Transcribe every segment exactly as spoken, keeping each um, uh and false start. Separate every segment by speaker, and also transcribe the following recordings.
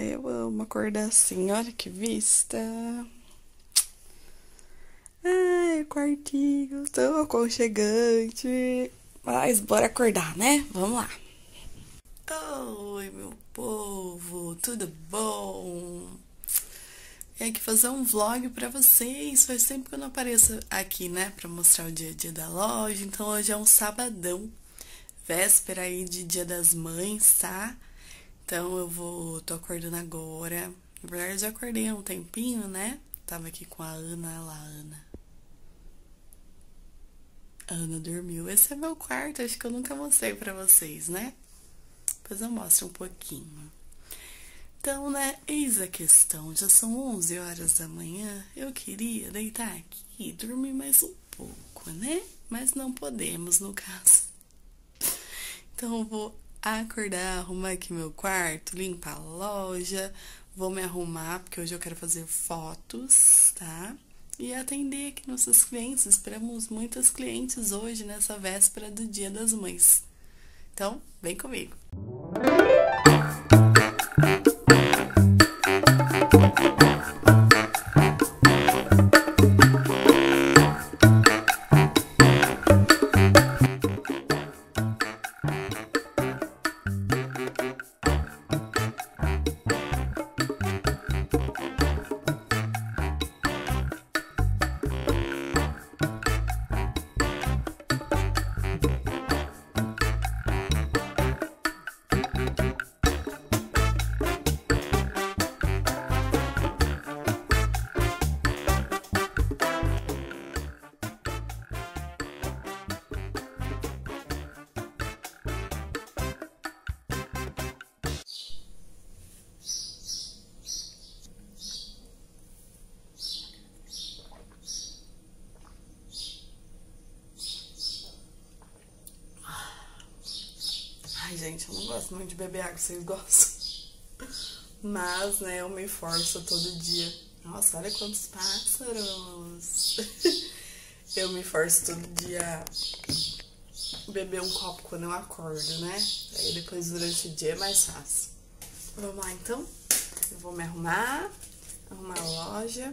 Speaker 1: eu amo acordar assim, olha que vista. Ai, quartinho tão aconchegante. Mas bora acordar, né? Vamos lá. Oi, meu povo, tudo bom? É que fazer um vlog pra vocês. Faz tempo que eu não apareço aqui, né? Pra mostrar o dia a dia da loja. Então hoje é um sabadão, véspera aí de Dia das Mães, tá? Então eu vou, tô acordando agora. Na verdade, eu já acordei há um tempinho, né? Tava aqui com a Ana, olha lá, a Ana. A Ana dormiu. Esse é meu quarto, acho que eu nunca mostrei pra vocês, né? Depois eu mostro um pouquinho. Então, né, eis a questão. Já são onze horas da manhã. Eu queria deitar aqui e dormir mais um pouco, né? Mas não podemos, no caso. Então, eu vou acordar, arrumar aqui meu quarto, limpar a loja. Vou me arrumar, porque hoje eu quero fazer fotos, tá? E atender aqui nossos clientes. Esperamos muitas clientes hoje, nessa véspera do Dia das Mães. Então, vem comigo. Ai, gente, eu não gosto muito de beber água, vocês gostam? Mas, né, eu me forço todo dia. Nossa, olha quantos pássaros! Eu me forço todo dia a beber um copo quando eu acordo, né? Aí depois, durante o dia, é mais fácil. Vamos lá, então? Eu vou me arrumar, arrumar a loja.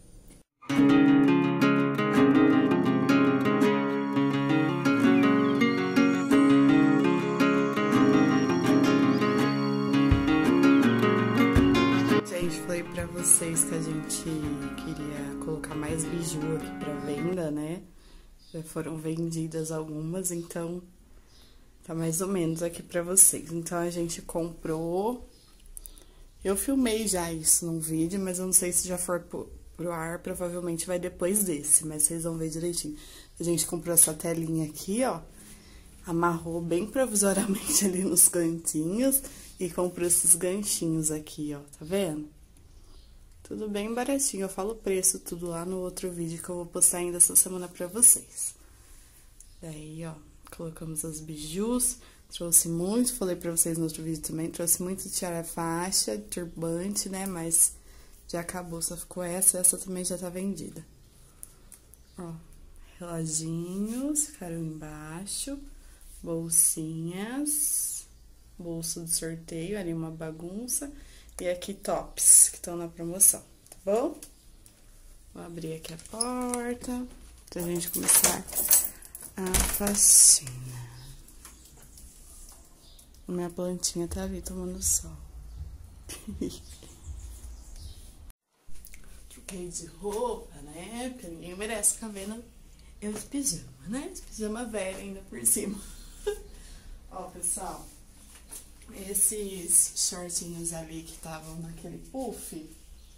Speaker 1: Falei pra vocês que a gente queria colocar mais biju aqui pra venda, né? Já foram vendidas algumas, então tá mais ou menos aqui pra vocês. Então a gente comprou. Eu filmei já isso num vídeo, mas eu não sei se já for pro, pro ar, provavelmente vai depois desse, mas vocês vão ver direitinho. A gente comprou essa telinha aqui, ó. Amarrou bem provisoriamente ali nos cantinhos e comprou esses ganchinhos aqui, ó, tá vendo? Tudo bem baratinho, eu falo o preço tudo lá no outro vídeo que eu vou postar ainda essa semana pra vocês. Daí, ó, colocamos as bijus, trouxe muito, falei pra vocês no outro vídeo também, trouxe muito tiara faixa, turbante, né, mas já acabou, só ficou essa, essa também já tá vendida. Ó, reloginhos ficaram embaixo, bolsinhas, bolso do sorteio, ali uma bagunça. E aqui tops, que estão na promoção, tá bom? Vou abrir aqui a porta, pra gente começar a faxina. Minha plantinha tá ali tomando sol. Troquei de roupa, né? Porque ninguém merece ficar vendo eu de pijama, né? De pijama velho ainda por cima. Ó, pessoal. Esses shortinhos ali que estavam naquele puff,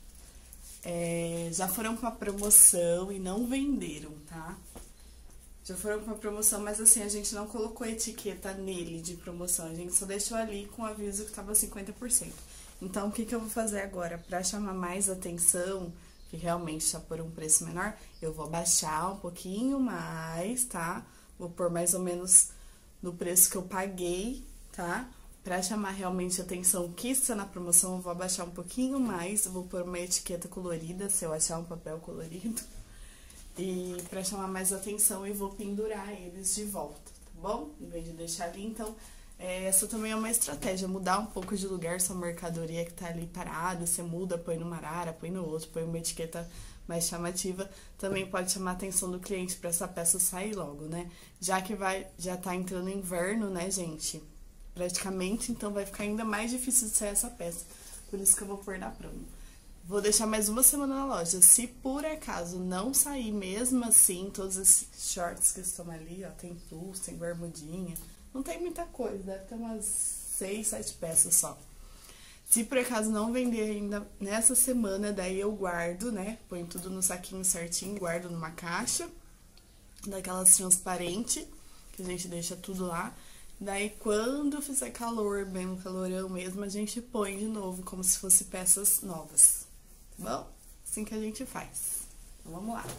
Speaker 1: é, já foram com a promoção e não venderam, tá? Já foram com a promoção, mas assim, a gente não colocou etiqueta nele de promoção, a gente só deixou ali com o aviso que tava cinquenta por cento. Então, o que que eu vou fazer agora? Pra chamar mais atenção, que realmente tá por um preço menor, eu vou baixar um pouquinho mais, tá? Vou pôr mais ou menos no preço que eu paguei, tá? Pra chamar realmente a atenção que está na promoção, eu vou abaixar um pouquinho mais, eu vou pôr uma etiqueta colorida, se eu achar um papel colorido. E pra chamar mais atenção, eu vou pendurar eles de volta, tá bom? Em vez de deixar ali, então, É, essa também é uma estratégia, mudar um pouco de lugar sua mercadoria que tá ali parada, você muda, põe numa arara, põe no outro, põe uma etiqueta mais chamativa, também pode chamar a atenção do cliente para essa peça sair logo, né? Já que vai, já tá entrando inverno, né, gente? Praticamente, então vai ficar ainda mais difícil de sair essa peça. Por isso que eu vou pôr na promo. Vou deixar mais uma semana na loja. Se por acaso não sair mesmo assim, todos esses shorts que estão ali, ó, tem plus, tem bermudinha, não tem muita coisa, deve ter umas seis, sete peças só. Se por acaso não vender ainda nessa semana, daí eu guardo, né? Ponho tudo no saquinho certinho, guardo numa caixa, daquelas transparente, que a gente deixa tudo lá. Daí quando fizer calor, bem um calorão mesmo, a gente põe de novo, como se fosse peças novas. Tá bom? Assim que a gente faz. Então vamos lá.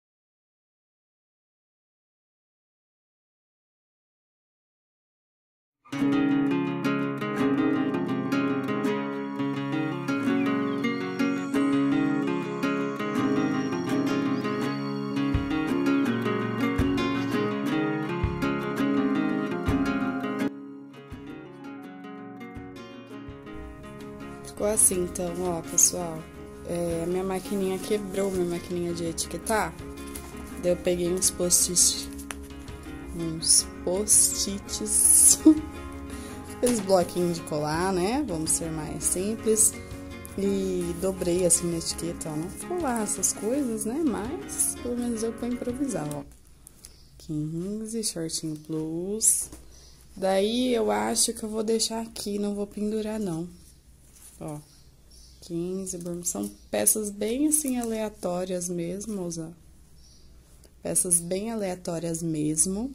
Speaker 1: Ficou assim, então, ó, pessoal. É, minha maquininha quebrou, minha maquininha de etiquetar. Daí eu peguei uns post-its. Uns post-its. Esses bloquinhos de colar, né? Vamos ser mais simples. E dobrei assim na etiqueta, ó. Não ficou lá essas coisas, né? Mas pelo menos eu ponho improvisar, ó. quinze, shortinho plus. Daí eu acho que eu vou deixar aqui, não vou pendurar, não. Ó, quinze, são peças bem assim aleatórias mesmo, ó. Peças bem aleatórias mesmo.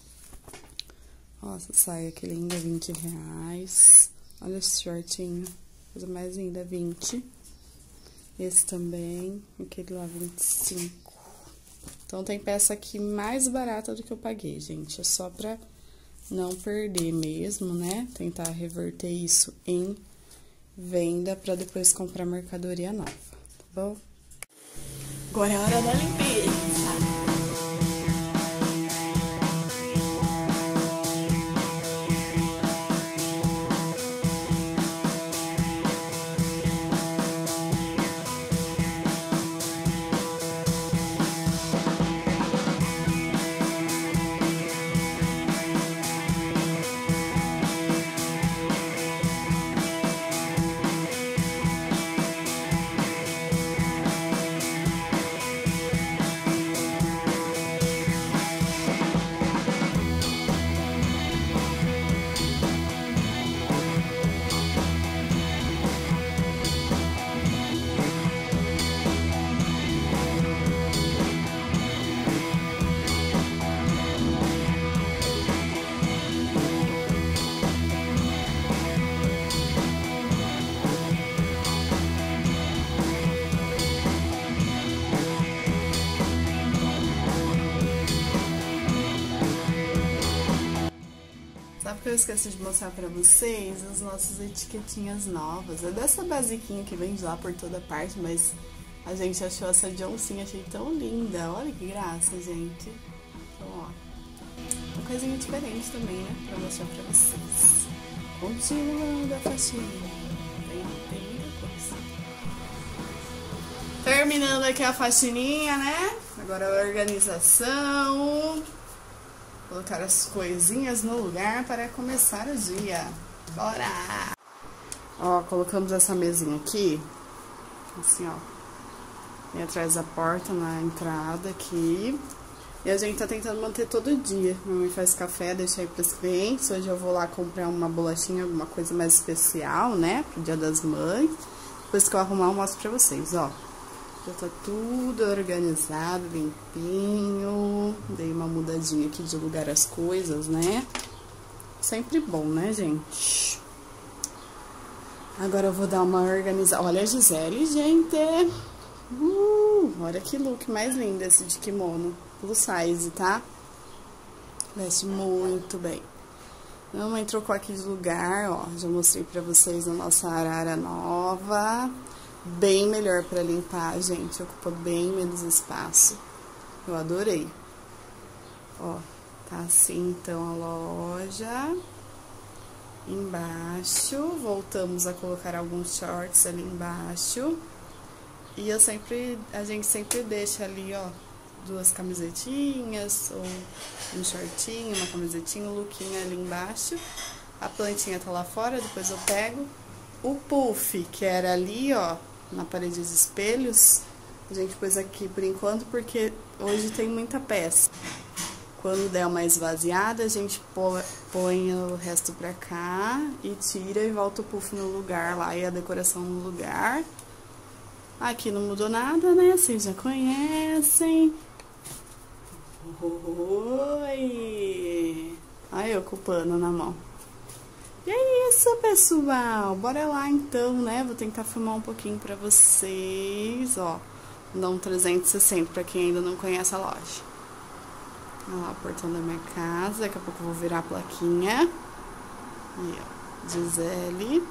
Speaker 1: Ó, essa saia que linda, vinte reais. Olha esse shortinho, coisa mais linda, vinte. Esse também, aquele lá, vinte e cinco. Então, tem peça aqui mais barata do que eu paguei, gente. É só pra não perder mesmo, né? Tentar reverter isso em venda pra depois comprar mercadoria nova, tá bom? Agora é a hora da limpeza. Sabe o que eu esqueci de mostrar pra vocês? As nossas etiquetinhas novas. É dessa basiquinha que vende lá por toda parte, mas a gente achou essa de oncinha, achei tão linda. Olha que graça, gente. Então, ó, uma coisinha diferente também, né? Pra mostrar pra vocês. Continuando a faxina. Tem, tem muita coisa. Terminando aqui a faxininha, né? Agora a organização. Colocar as coisinhas no lugar para começar o dia. Bora! Ó, colocamos essa mesinha aqui, assim, ó, bem atrás da porta, na entrada aqui. E a gente tá tentando manter todo dia. Minha mãe faz café, deixa aí pros clientes. Hoje eu vou lá comprar uma bolachinha, alguma coisa mais especial, né, pro Dia das Mães. Depois que eu arrumar, eu mostro pra vocês, ó. Já tá tudo organizado, limpinho. Dei uma mudadinha aqui de lugar as coisas, né? Sempre bom, né, gente? Agora eu vou dar uma organizada. Olha a Gisele, gente! Uh, olha que look mais lindo esse de kimono. Plus size, tá? Veste muito bem. Mamãe trocou aqui de lugar, ó. Já mostrei pra vocês a nossa arara nova. Bem melhor pra limpar, gente. Ocupa bem menos espaço. Eu adorei. Ó, tá assim então a loja. embaixo, voltamos a colocar alguns shorts ali embaixo. E eu sempre, a gente sempre deixa ali, ó, duas camisetinhas, ou um shortinho, uma camisetinha, um lookinho ali embaixo. A plantinha tá lá fora, depois eu pego. O puff, que era ali, ó, na parede dos espelhos, a gente pôs aqui por enquanto, porque hoje tem muita peça. Quando der uma esvaziada, a gente põe o resto pra cá e tira e volta o puff no lugar lá e a decoração no lugar. Aqui não mudou nada, né? Vocês já conhecem. Oi! Olha eu com o pano na mão. E é isso, pessoal. Bora lá, então, né? Vou tentar filmar um pouquinho pra vocês, ó. Vou dar um trezentos e sessenta pra quem ainda não conhece a loja. Olha lá o portão da minha casa. Daqui a pouco eu vou virar a plaquinha. Aí, ó. Gisele.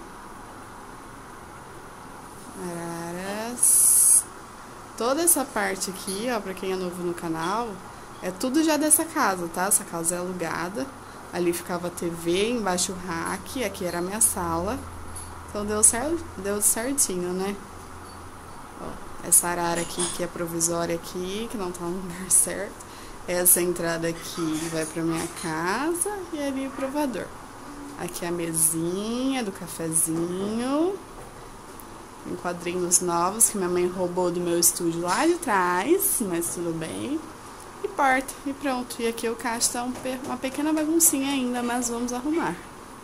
Speaker 1: Araras. Toda essa parte aqui, ó, pra quem é novo no canal, é tudo já dessa casa, tá? Essa casa é alugada. Ali ficava a T V, embaixo o rack, aqui era a minha sala. Então deu, cer deu certinho, né? Ó, essa arara aqui, que é provisória aqui, que não tá no lugar certo. Essa entrada aqui vai pra minha casa e ali o provador. Aqui a mesinha do cafezinho. Em quadrinhos novos que minha mãe roubou do meu estúdio lá de trás, mas tudo bem. E porta, e pronto. E aqui o caixa tá um, uma pequena baguncinha ainda, mas vamos arrumar.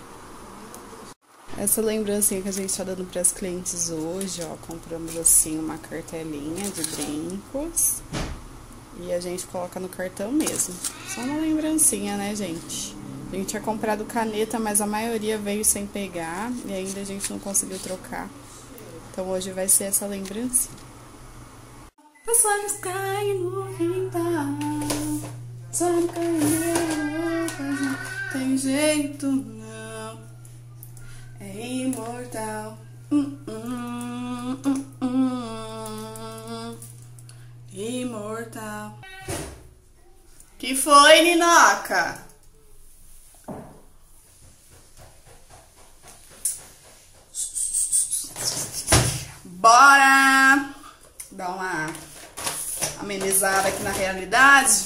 Speaker 1: Essa lembrancinha que a gente tá dando para as clientes hoje, ó, compramos assim uma cartelinha de brincos. E a gente coloca no cartão mesmo. Só uma lembrancinha, né, gente? A gente tinha comprado caneta, mas a maioria veio sem pegar e ainda a gente não conseguiu trocar. Então hoje vai ser essa lembrança. Os olhos caem no quintal, os olhos caem no não tem jeito não, é imortal. Hum, hum, hum, hum, imortal. Que foi, Ninoca? Bora dar uma amenizada aqui na realidade.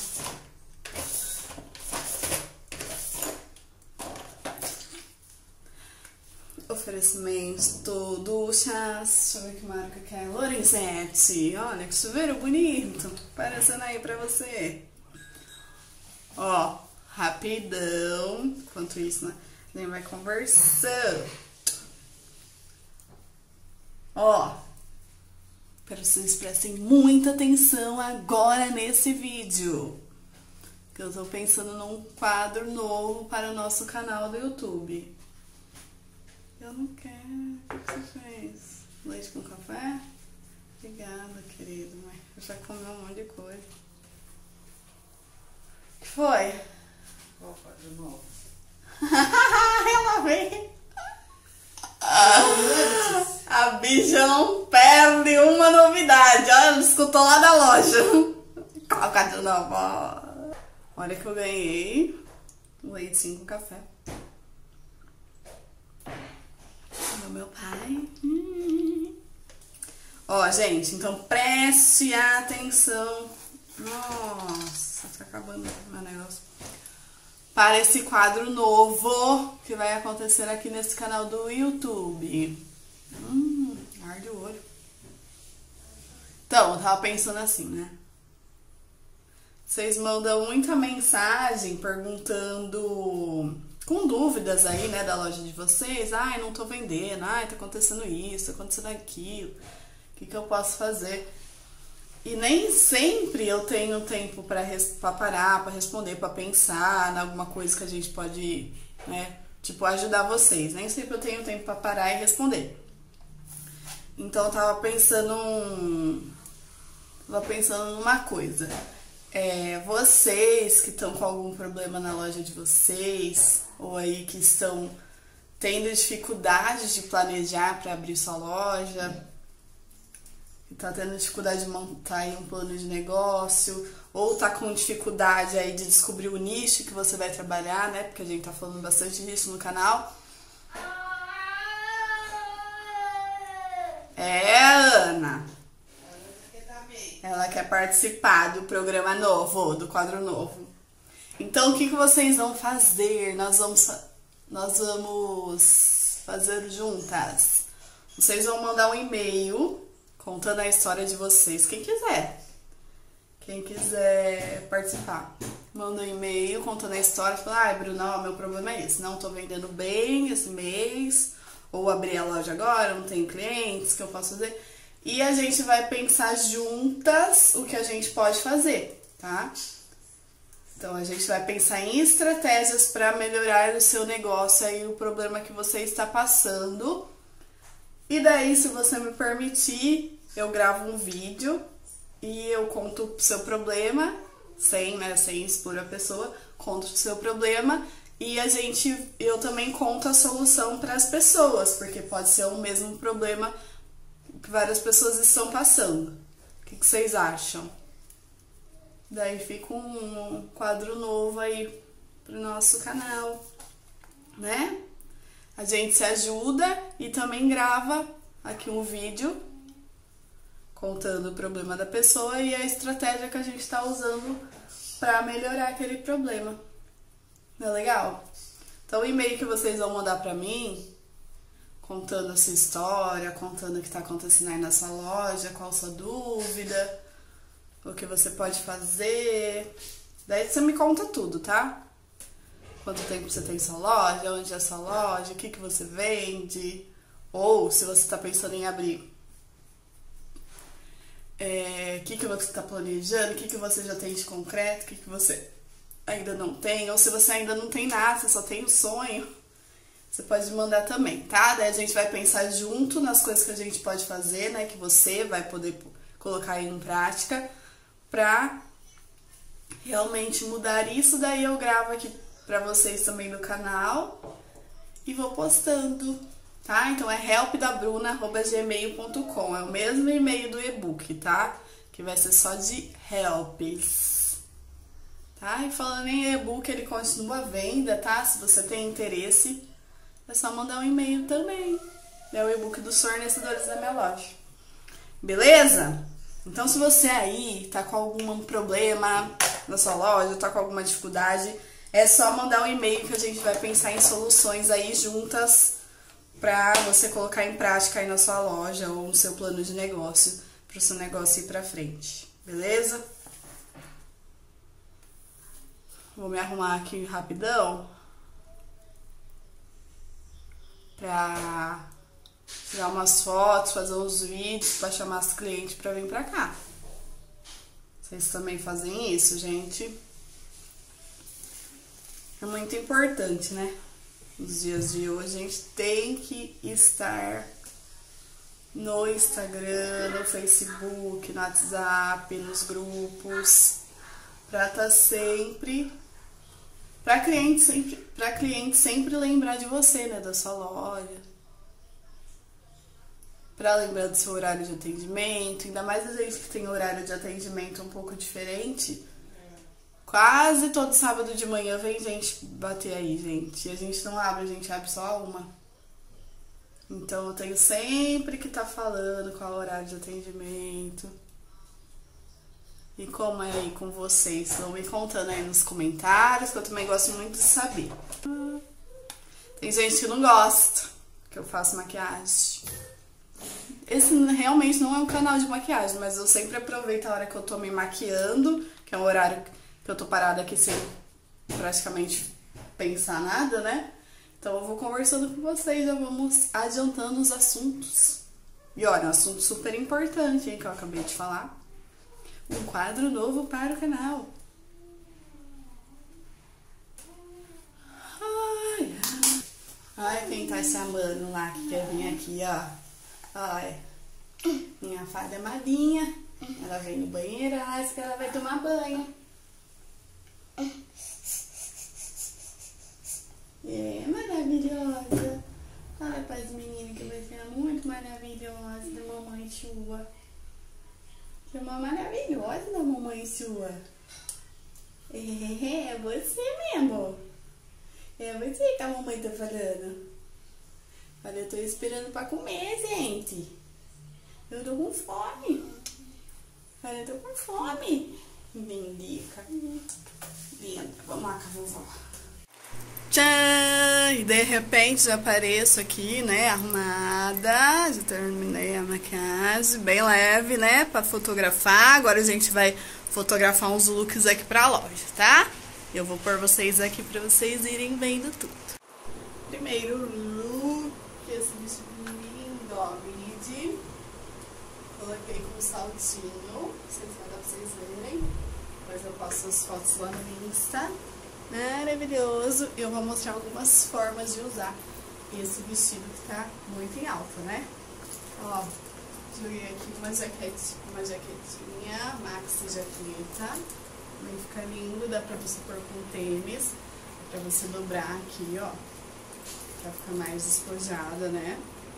Speaker 1: Oferecimento do chás. Deixa eu ver que marca que é. Lorenzetti. Olha que chuveiro bonito. Aparecendo aí pra você. Ó, rapidão. Enquanto isso, né? A gente vai conversando. Ó, espero que vocês prestem muita atenção agora nesse vídeo, que eu tô pensando num quadro novo para o nosso canal do YouTube. Eu não quero. O que você fez? Leite com café? Obrigada, querido, mas eu já comi um monte de coisa. O que foi?
Speaker 2: Vou fazer de novo.
Speaker 1: Ela vem. A bicha não perde uma novidade. Olha, ela escutou lá da loja. Coloca de novo, ó. Olha que eu ganhei um leitinho com café do meu pai. Hum. Ó, gente, então preste atenção. Nossa, tá acabando meu negócio. Para esse quadro novo que vai acontecer aqui nesse canal do YouTube. Hum, arde o olho. Então, eu tava pensando assim, né? Vocês mandam muita mensagem perguntando, com dúvidas aí, né, da loja de vocês. Ai, não tô vendendo. Ai, tá acontecendo isso, tá acontecendo aquilo. O que que eu posso fazer? E nem sempre eu tenho tempo para parar, para responder, para pensar em alguma coisa que a gente pode, né, tipo, ajudar vocês. Nem sempre eu tenho tempo para parar e responder. Então eu tava pensando, tava pensando numa coisa. É, vocês que estão com algum problema na loja de vocês, ou aí que estão tendo dificuldades de planejar para abrir sua loja, tá tendo dificuldade de montar aí um plano de negócio, ou tá com dificuldade aí de descobrir o nicho que você vai trabalhar, né? Porque a gente tá falando bastante disso no canal. participar do programa novo, do quadro novo. Então, o que, que vocês vão fazer? Nós vamos, nós vamos fazer juntas. Vocês vão mandar um e-mail contando a história de vocês. Quem quiser. Quem quiser participar. Manda um e-mail contando a história. Fala, ai, Bruna, ó, meu problema é esse. Não tô vendendo bem esse mês. Ou abri a loja agora, não tenho clientes, o que eu posso fazer? E a gente vai pensar juntas o que a gente pode fazer, tá? Então, a gente vai pensar em estratégias para melhorar o seu negócio e o problema que você está passando. E daí, se você me permitir, eu gravo um vídeo e eu conto o seu problema, sem, né, sem expor a pessoa, conto o seu problema e a gente, eu também conto a solução para as pessoas, porque pode ser o mesmo problema que várias pessoas estão passando. O que, que vocês acham? Daí fica um quadro novo aí pro nosso canal, né? A gente se ajuda e também grava aqui um vídeo contando o problema da pessoa e a estratégia que a gente tá usando para melhorar aquele problema. Não é legal? Então o e-mail que vocês vão mandar para mim, contando a sua história, contando o que tá acontecendo aí na sua loja, qual a sua dúvida, o que você pode fazer. Daí você me conta tudo, tá? Quanto tempo você tem sua loja, onde é a sua loja, o que, que você vende, ou se você está pensando em abrir, é, o que, que você está planejando, o que, que você já tem de concreto, o que, que você ainda não tem, ou se você ainda não tem nada, você só tem um sonho, você pode mandar também, tá? Daí a gente vai pensar junto nas coisas que a gente pode fazer, né, que você vai poder colocar em prática pra realmente mudar isso. Daí eu gravo aqui pra vocês também no canal e vou postando, tá? Então é help da bruna arroba gmail ponto com, é o mesmo e-mail do e-book, tá? Que vai ser só de helps, tá? E falando em e-book, ele continua à venda, tá? Se você tem interesse, é só mandar um e-mail também. É o e-book dos fornecedores da minha loja. Beleza? Então, se você aí tá com algum problema na sua loja, tá com alguma dificuldade, é só mandar um e-mail que a gente vai pensar em soluções aí juntas pra você colocar em prática aí na sua loja ou no seu plano de negócio, pro seu negócio ir pra frente. Beleza? Vou me arrumar aqui rapidão pra tirar umas fotos, fazer uns vídeos pra chamar as clientes pra vir pra cá. Vocês também fazem isso, gente? É muito importante, né? Nos dias de hoje a gente tem que estar no Instagram, no Facebook, no WhatsApp, nos grupos, pra estar sempre, pra cliente sempre, pra cliente sempre lembrar de você, né? Da sua loja. Pra lembrar do seu horário de atendimento, ainda mais a gente que tem horário de atendimento um pouco diferente. Quase todo sábado de manhã vem gente bater aí, gente. E a gente não abre, a gente abre só uma. Então eu tenho sempre que estar tá falando qual é o horário de atendimento. E como é aí com vocês? Vão me contando aí nos comentários, que eu também gosto muito de saber. Tem gente que não gosta que eu faço maquiagem. Esse realmente não é um canal de maquiagem, mas eu sempre aproveito a hora que eu tô me maquiando, que é um horário que eu tô parada aqui sem praticamente pensar nada, né? Então eu vou conversando com vocês, já vamos adiantando os assuntos. E olha, um assunto super importante, hein, que eu acabei de falar. Um quadro novo para o canal. Ai, ai. Ai, quem tá chamando lá que quer vir aqui, ó. Olha, minha fada amadinha, ela vem no banheiro, ela acha que ela vai tomar banho. É maravilhosa. Olha para as meninas que vai ser muito maravilhosa da mamãe sua. Que é uma maravilhosa da mamãe sua. É, é você mesmo. É você que a mamãe tá falando. Olha, eu tô esperando pra comer, gente. Eu tô com fome. Eu tô com fome. Mendica. Linda. Vamos lá com a vovó. Tchan! E de repente já apareço aqui, né, arrumada. Já terminei a maquiagem, bem leve, né, pra fotografar. Agora a gente vai fotografar uns looks aqui pra loja, tá? Eu vou pôr vocês aqui pra vocês irem vendo tudo. Primeiro look, esse vestido lindo, ó, midi. Coloquei com um saltinho, vocês vão dar pra vocês verem. Depois eu passo as fotos lá no Insta. Maravilhoso. Eu vou mostrar algumas formas de usar esse vestido que tá muito em alta, né? Ó, joguei aqui uma jaquete, uma jaquetinha, maxi jaqueta. Vai ficar lindo, dá pra você pôr com tênis, pra você dobrar aqui, ó, pra ficar mais despojada, né?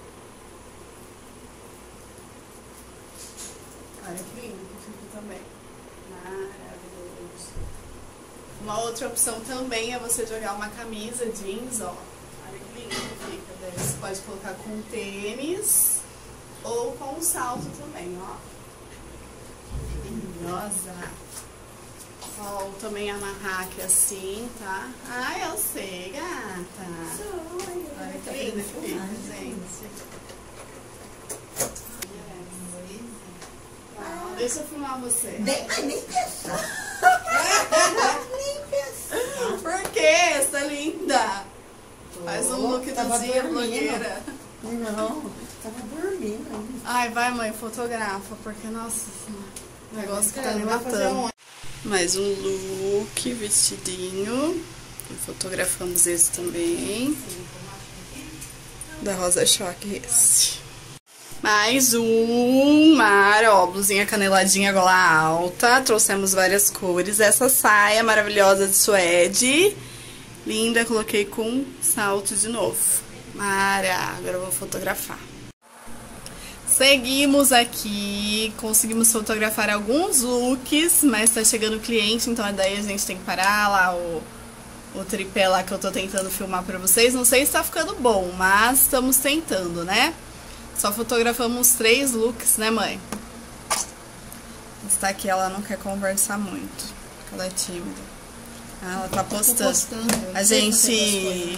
Speaker 1: Olha que lindo que fica também. Maravilhoso. Uma outra opção também é você jogar uma camisa jeans, ó. Olha que lindo que fica. Daí você pode colocar com tênis ou com salto também, ó. Maravilhosa. Ó, também amarrar aqui assim, tá? Ah, eu sei, gata. Olha que lindo que fica, gente. Não, deixa eu filmar você.
Speaker 3: Nem, nem pensar. Nem pensar.
Speaker 1: Por quê? Você tá linda. Faz um look do
Speaker 3: Tava
Speaker 1: dia,
Speaker 3: dormindo.
Speaker 1: blogueira.
Speaker 3: Não, tava dormindo ainda.
Speaker 1: Ai, vai, mãe, fotografa, porque, nossa, o negócio que tá me
Speaker 3: Vai fazer
Speaker 1: matando.
Speaker 3: um-
Speaker 1: Mais um look, vestidinho. E fotografamos esse também. Da Rosa Choque, esse. Mais um mar, ó, blusinha caneladinha, gola alta. Trouxemos várias cores. Essa saia maravilhosa de suede. Linda, coloquei com salto de novo. Mara, agora eu vou fotografar. Seguimos aqui, conseguimos fotografar alguns looks, mas tá chegando o cliente, então daí a gente tem que parar lá o, o tripé lá que eu tô tentando filmar pra vocês. Não sei se tá ficando bom, mas estamos tentando, né? Só fotografamos três looks, né, mãe? Está aqui, ela não quer conversar muito, porque ela é tímida. Ah, ela tá postando. A gente...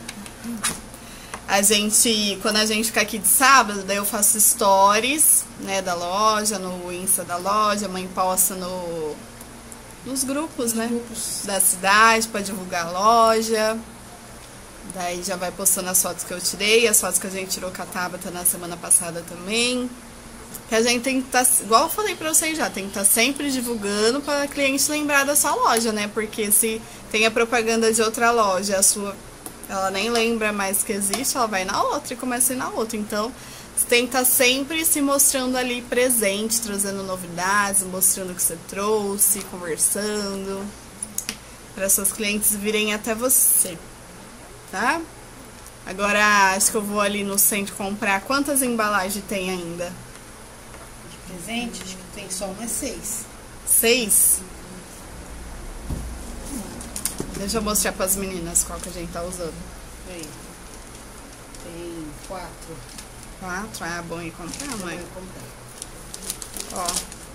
Speaker 1: A gente, quando a gente fica aqui de sábado, daí eu faço stories, né, da loja, no Insta da loja, a mãe posta no, nos grupos, né, da cidade, pra divulgar a loja. Daí já vai postando as fotos que eu tirei, as fotos que a gente tirou com a Tabata na semana passada também. Que a gente tem que estar, tá, igual eu falei pra vocês já, tem que estar tá sempre divulgando para cliente lembrar da sua loja, né, porque se tem a propaganda de outra loja, a sua... ela nem lembra mais que existe, ela vai na outra e começa a ir na outra. Então, você tem que estar sempre se mostrando ali presente, trazendo novidades, mostrando o que você trouxe, conversando, para seus clientes virem até você, tá? Agora, acho que eu vou ali no centro comprar. Quantas embalagens tem ainda?
Speaker 3: De presente, acho que tem só umas seis.
Speaker 1: Seis? Deixa eu mostrar para as meninas qual que a gente tá usando.
Speaker 3: Aí. Tem quatro.
Speaker 1: Quatro? Ah, bom ir comprar, mãe. Ó.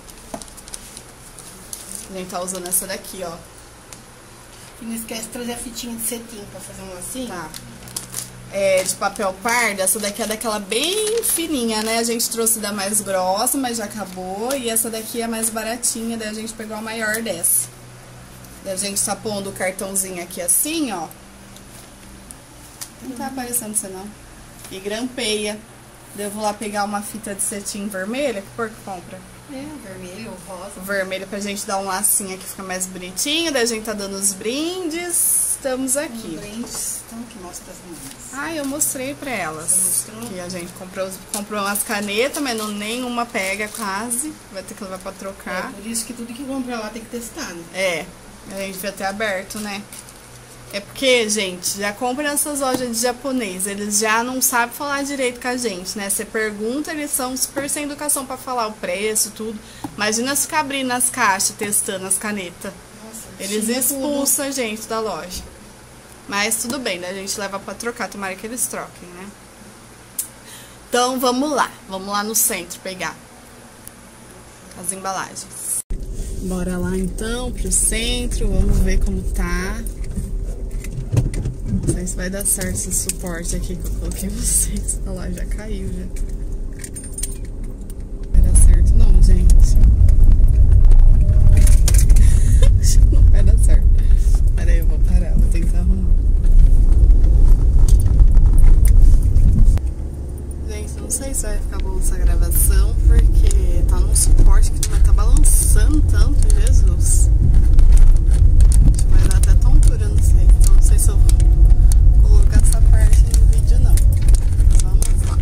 Speaker 1: A gente tá usando essa daqui, ó.
Speaker 3: E não esquece de trazer a fitinha de cetim pra fazer um assim.
Speaker 1: Tá. É de papel pardo. Essa daqui é daquela bem fininha, né? A gente trouxe da mais grossa, mas já acabou. E essa daqui é mais baratinha, daí a gente pegou a maior dessa. Daí a gente tá pondo o cartãozinho aqui assim, ó. Não tá aparecendo você não. E grampeia. Daí eu vou lá pegar uma fita de cetim vermelha. Que cor que compra?
Speaker 3: É, vermelho ou rosa.
Speaker 1: Vermelho pra gente dar um lacinho aqui, fica mais bonitinho. Daí a gente tá dando os brindes. Estamos aqui.
Speaker 3: Os brindes, então que mostra as meninas.
Speaker 1: Ah, eu mostrei pra elas.
Speaker 3: Você mostrou?
Speaker 1: Que a gente comprou, comprou umas canetas, mas não, nenhuma pega quase. Vai ter que levar pra
Speaker 3: É,
Speaker 1: trocar.
Speaker 3: por isso que tudo que compra lá tem que testar, né?
Speaker 1: É, a gente devia ter aberto, né? É porque, gente, já compra nessas lojas de japonês, eles já não sabem falar direito com a gente, né? Você pergunta, eles são super sem educação pra falar o preço, tudo. Imagina se ficar abrindo as caixas, testando as canetas.
Speaker 3: Nossa,
Speaker 1: Eles
Speaker 3: tinha
Speaker 1: expulsam a gente da loja. Mas tudo bem, né? A gente leva pra trocar, tomara que eles troquem, né? Então, vamos lá. Vamos lá no centro pegar. as embalagens. Bora lá então pro centro, vamos ver como tá. Não sei se vai dar certo esse suporte aqui que eu coloquei vocês. Olha lá, já caiu já. Não vai dar certo não, gente. Não vai dar certo. Pera aí, eu vou parar, vou tentar arrumar. Gente, não sei se vai ficar boa essa gravação, porque tá num suporte que vai estar balançando tanto, Jesus. Acho que vai dar até tontura, não sei. Então não sei se eu vou colocar essa parte no vídeo não. Mas vamos lá.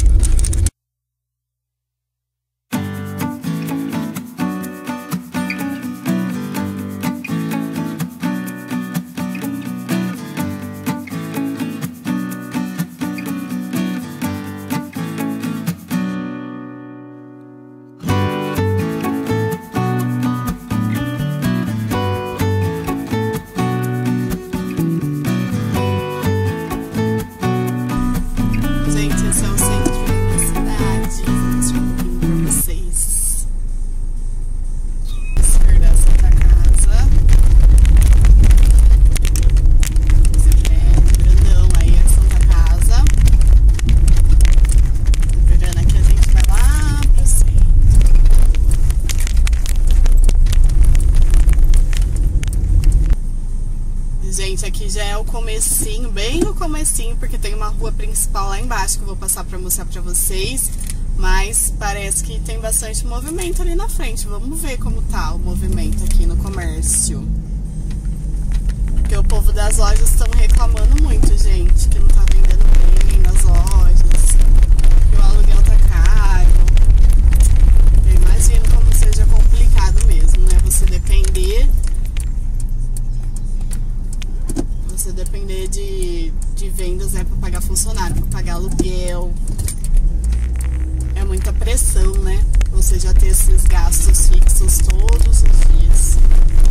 Speaker 1: Gente, aqui já é o comecinho, bem o comecinho, porque tem uma rua principal lá embaixo que eu vou passar pra mostrar pra vocês. Mas parece que tem bastante movimento ali na frente. Vamos ver como tá o movimento aqui no comércio. Porque o povo das lojas estão reclamando muito, gente, que não tá vendendo bem nas lojas, que o aluguel tá caro. Eu imagino como seja complicado mesmo, né? Você depender... Você depender de, de vendas, né, para pagar funcionário, para pagar aluguel. É muita pressão, né? Você já ter esses gastos fixos todos os dias.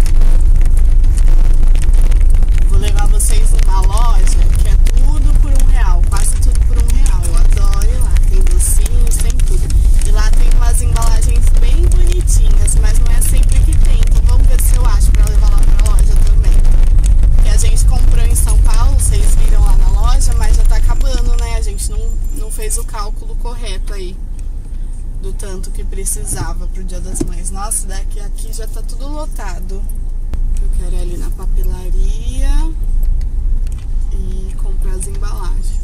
Speaker 1: Vou levar vocês numa loja que é tudo por um real, quase tudo por um real. Eu adoro ir lá. Tem docinhos, tem tudo. E lá tem umas embalagens bem bonitinhas, mas não é sempre que tem. Então vamos ver se eu acho para levar lá pra loja também. E a gente comprou em São Paulo, vocês viram lá na loja, mas já tá acabando, né? A gente não, não fez o cálculo correto aí do tanto que precisava pro Dia das Mães. Nossa, daqui aqui já tá tudo lotado. Eu quero ir ali na papelaria e comprar as embalagens.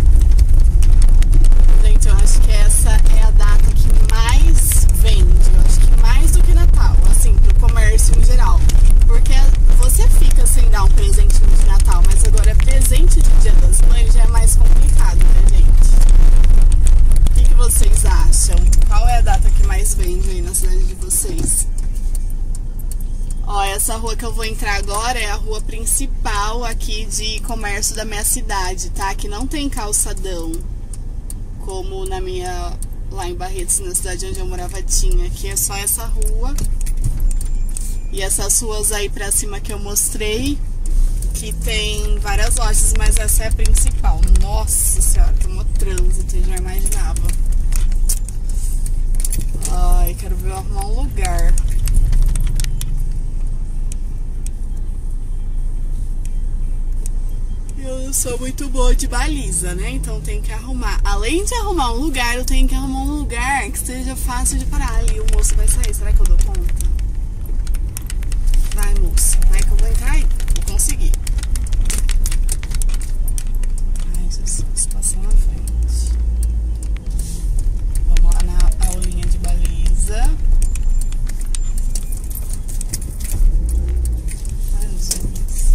Speaker 1: Gente, eu acho que essa é a data que mais vende. Eu acho que mais do que Natal, assim, pro comércio em geral. Porque você fica sem dar um presentinho de Natal, mas agora presente de Dia das Mães já é mais complicado, né, gente? O que, que vocês acham? Qual é a data que mais vende aí na cidade de vocês? Ó, essa rua que eu vou entrar agora é a rua principal aqui de comércio da minha cidade, tá? Que não tem calçadão, como na minha... lá em Barretos, na cidade onde eu morava, tinha. Aqui é só essa rua. E essas ruas aí pra cima que eu mostrei, que tem várias lojas, mas essa é a principal. Nossa senhora, tem um trânsito, eu já imaginava. Ai, quero ver eu arrumar um lugar. Eu não sou muito boa de baliza, né? Então tem que arrumar. Além de arrumar um lugar, eu tenho que arrumar um lugar que seja fácil de parar. Ali o moço vai sair, será que eu dou conta? Vai, moço, vai que eu vou entrar aí. Vou conseguir. Ai, Jesus, passou na frente. Vamos lá na aulinha de baliza. Ai, Jesus.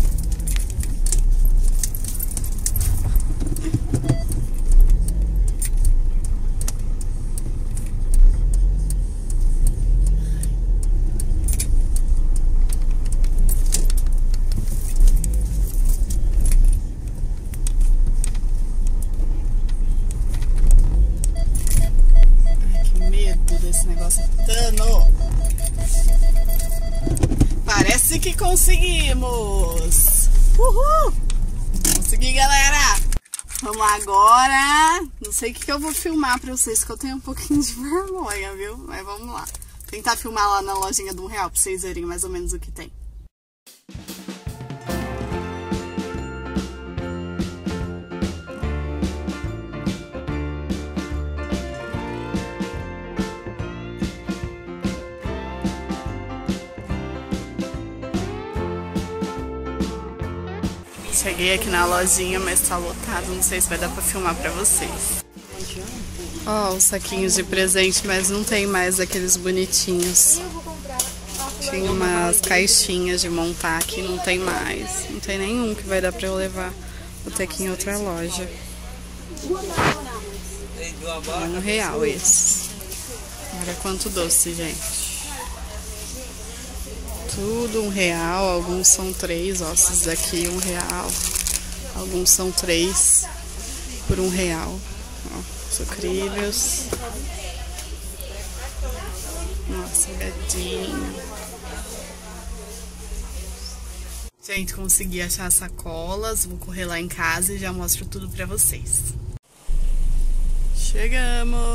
Speaker 1: Parece que conseguimos! Uhul! Consegui, galera! Vamos lá agora! Não sei o que eu vou filmar pra vocês, que eu tenho um pouquinho de vergonha, viu? Mas vamos lá. Tentar filmar lá na lojinha de um real pra vocês verem mais ou menos o que tem. Cheguei aqui na lojinha, mas tá lotado, não sei se vai dar pra filmar pra vocês. Ó, oh, os saquinhos de presente, mas não tem mais aqueles bonitinhos. Tinha umas caixinhas de montar aqui, não tem mais. Não tem nenhum que vai dar pra eu levar. Vou ter que ir em outra loja. É um real esse. Olha quanto doce, gente. Tudo um real, alguns são três, ó, esses daqui um real. Alguns são três por um real. Ó, sucríveis. Nossa, gadinho. Gente, consegui achar sacolas. Vou correr lá em casa e já mostro tudo pra vocês. Chegamos!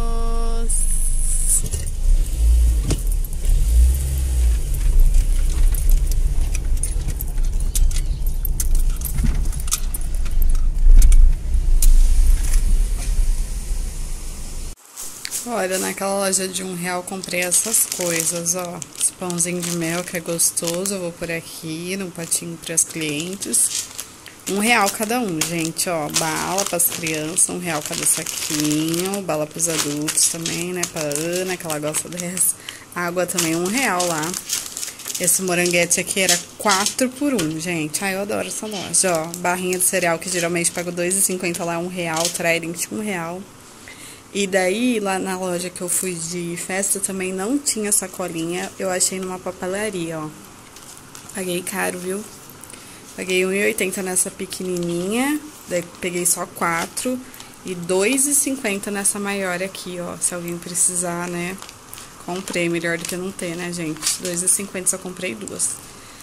Speaker 1: Olha, naquela loja de um real comprei essas coisas, ó. Esse pãozinho de mel que é gostoso, eu vou por aqui no potinho para as clientes. Um real cada um, gente, ó. Bala para as crianças, um real cada saquinho. Bala para os adultos também, né? Para Ana, que ela gosta dessa. Água também, um real lá. Esse moranguete aqui era quatro por um, gente. Ai, eu adoro essa loja, ó. Barrinha de cereal que geralmente pago dois reais e cinquenta lá, um real. Trident, um real. E daí, lá na loja que eu fui de festa, também não tinha sacolinha. Eu achei numa papelaria, ó. Paguei caro, viu? Paguei um real e oitenta nessa pequenininha. Daí peguei só quatro. E dois reais e cinquenta nessa maior aqui, ó. Se alguém precisar, né? Comprei. Melhor do que não ter, né, gente? dois reais e cinquenta, só comprei duas.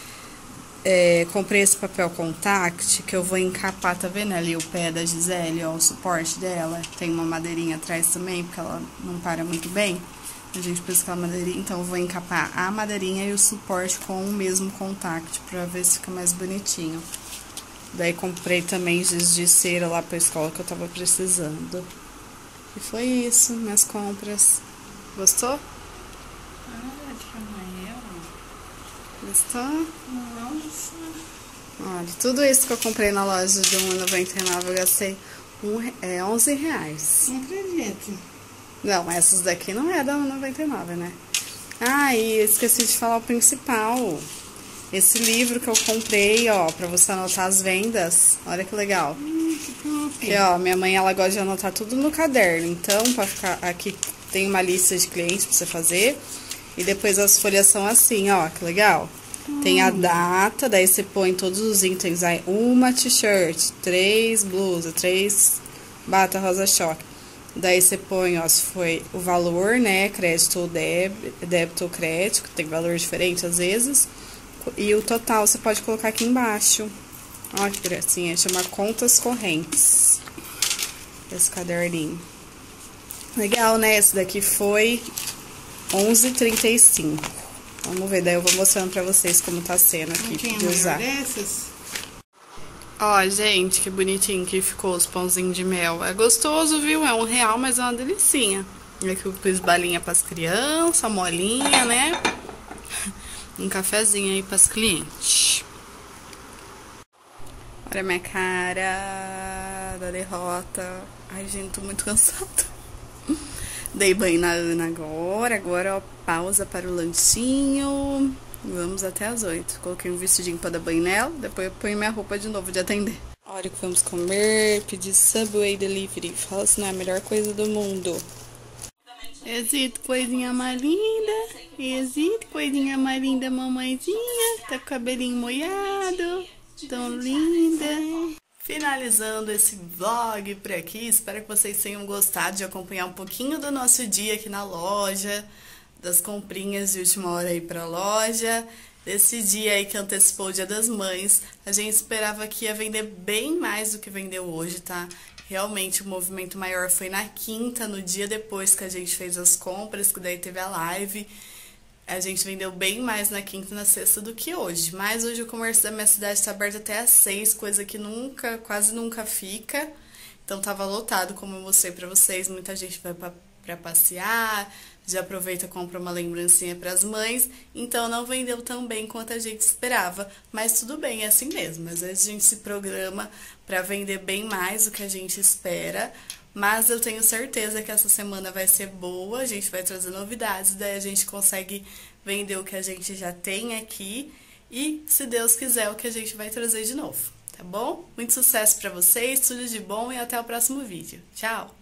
Speaker 1: É, comprei esse papel contact que eu vou encapar, tá vendo ali o pé da Gisele, ó, o suporte dela. Tem uma madeirinha atrás também, porque ela não para muito bem. A gente precisa aquela madeirinha, então eu vou encapar a madeirinha e o suporte com o mesmo contact, pra ver se fica mais bonitinho. Daí comprei também giz de cera lá pra escola que eu tava precisando. E foi isso, minhas compras. Gostou?
Speaker 3: Ah, que amarelo.
Speaker 1: Gostou?
Speaker 3: Nossa.
Speaker 1: Olha, tudo isso que eu comprei na loja de um real e noventa e nove centavos eu gastei um, é, onze reais.
Speaker 3: Não acredito.
Speaker 1: Não, essas daqui não é da um real e noventa e nove centavos, né? Ah, e esqueci de falar o principal. Esse livro que eu comprei, ó, pra você anotar as vendas. Olha que legal.
Speaker 3: Hum, que top.
Speaker 1: Porque, ó, minha mãe, ela gosta de anotar tudo no caderno. Então, pra ficar aqui, tem uma lista de clientes pra você fazer. E depois as folhas são assim, ó, que legal. Hum. Tem a data, daí você põe todos os itens aí. Uma t-shirt, três blusas, três bata rosa-choque. Daí você põe, ó, se foi o valor, né, crédito ou débito, débito ou crédito, tem valor diferente às vezes. E o total você pode colocar aqui embaixo. Ó, que gracinha, chama contas correntes. Esse caderninho. Legal, né? Esse daqui foi onze reais e trinta e cinco centavos. Vamos ver, daí eu vou mostrando pra vocês como tá sendo aqui de usar.
Speaker 3: Dessas?
Speaker 1: Ó, gente, que bonitinho que ficou os pãozinhos de mel. É gostoso, viu? É um real, mas é uma delicinha. E aqui eu pus balinha pras crianças, molinha, né? Um cafezinho aí pras clientes. Olha a minha cara da derrota. Ai, gente, tô muito cansada. Dei banho na Ana agora. Agora, ó, pausa para o lanchinho. Vamos até as oito. Coloquei um vestidinho pra dar banho nela. Depois eu ponho minha roupa de novo de atender. Olha o que vamos comer. Pedir Subway Delivery. Fala se não é a melhor coisa do mundo. Exito, coisinha mais linda. Exito, coisinha mais linda, mamãezinha. Tá com o cabelinho molhado. Tão linda. Finalizando esse vlog por aqui. Espero que vocês tenham gostado de acompanhar um pouquinho do nosso dia aqui na loja. Das comprinhas de última hora aí pra loja. Desse dia aí que antecipou o Dia das Mães. A gente esperava que ia vender bem mais do que vendeu hoje, tá? Realmente o movimento maior foi na quinta, no dia depois que a gente fez as compras, que daí teve a live. A gente vendeu bem mais na quinta e na sexta do que hoje. Mas hoje o comércio da minha cidade está aberto até às seis, coisa que nunca, quase nunca fica. Então tava lotado, como eu mostrei pra vocês. Muita gente vai pra, pra passear, já aproveita e compra uma lembrancinha pras mães. Então não vendeu tão bem quanto a gente esperava. Mas tudo bem, é assim mesmo. Às vezes a gente se programa pra vender bem mais do que a gente espera. Mas eu tenho certeza que essa semana vai ser boa, a gente vai trazer novidades, daí a gente consegue vender o que a gente já tem aqui e, se Deus quiser, o que a gente vai trazer de novo, tá bom? Muito sucesso pra vocês, tudo de bom e até o próximo vídeo. Tchau!